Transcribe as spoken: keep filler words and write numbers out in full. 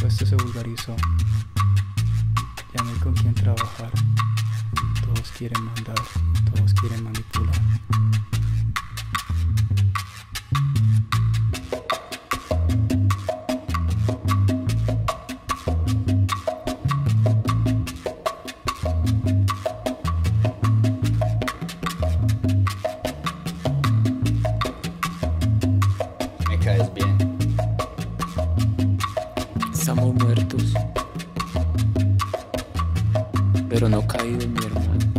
Esto se vulgarizó. Ya no hay con quién trabajar. Todos quieren mandar, todos quieren manipular. Me caes bien. Estamos muertos, pero no caídos, mi hermano.